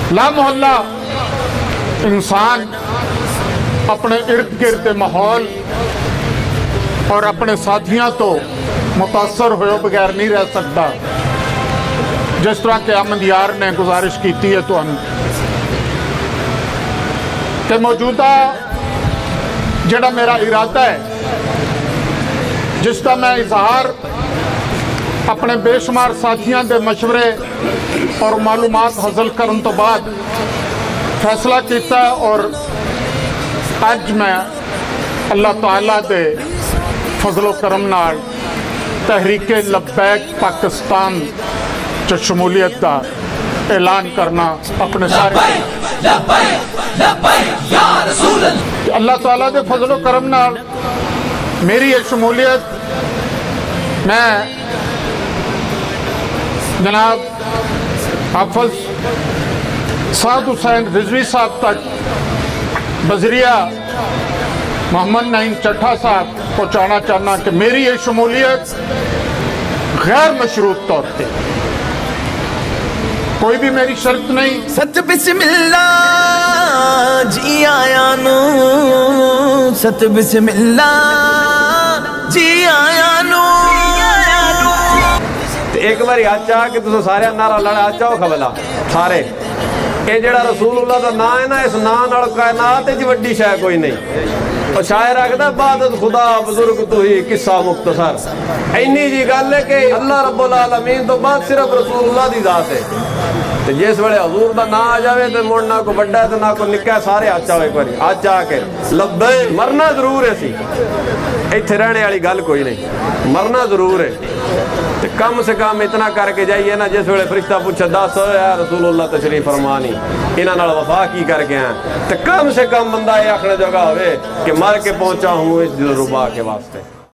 لا محلہ انسان اپنے ارد گرد ماحول اور اپنے ساتھیاں تو متاثر ہوئے بغیر نہیں رہ سکتا، جس طرح کہ احمد یار نے گزارش کیتی ہے تو کہ موجودہ جڑا میرا ارادہ ہے جس کا میں اظہار اپنے بے شمار ساتھیاں دے مشورے اور معلومات حاصل کرن تو بعد فیصلہ کیتا ہے، اور اج میں اللہ تعالیٰ دے فضل و کرم نال تحریک لبیک پاکستان چ شمولیت دا اعلان کرنا اپنے سارے اللہ تعالیٰ دے فضل و کرم نال میری یہ شمولیت میں جناب حافظ سعد حسین رضوی صاحب تک بذریعہ محمد نعیم چٹھا صاحب پہنچانا چاہنا کہ میری یہ شمولیت غیر مشروط طور پہ، کوئی بھی میری شرط نہیں۔ ست بسم اللہ جی آیا نو، ست بسم اللہ جی آیا نو۔ ایک باری آچا کہ تُسے سارے نعرہ لڑا آچا ہو خبلا سارے کہ جڑا رسول اللہ دا نا ہے نا، اس نا نڑ کائنات جی وڈی شاہ کوئی نہیں۔ اور شاعر آگدہ بعدت خدا بزرگ تو ہی قصہ مختصر، اینی جی گل ہے کہ اللہ رب العالمین تو بعد صرف رسول اللہ دی ذات ہے۔ تو جس وڑے حضور دا نا آ جاوے تو موڑنا کو بڑھا ہے تو نا کو نکا ہے، سارے آچا ہو ایک باری آچا کے لبے مرنا ضرور ہے سی، ایتھے رہنے والی گل کوئی نہیں، مرنا ضرور ہے۔ کم سے کم اتنا کر کے جائیے نا، جس ویلے فرشتہ پوچھے 10 یا رسول اللہ تشریف فرمانی انہاں نال وفا کی کر کے ہیں، تو کم سے کم بندہ یہ آخنے جگہ ہوئے کہ مر کے پہنچا ہوں اس دل ربا کے واسطے۔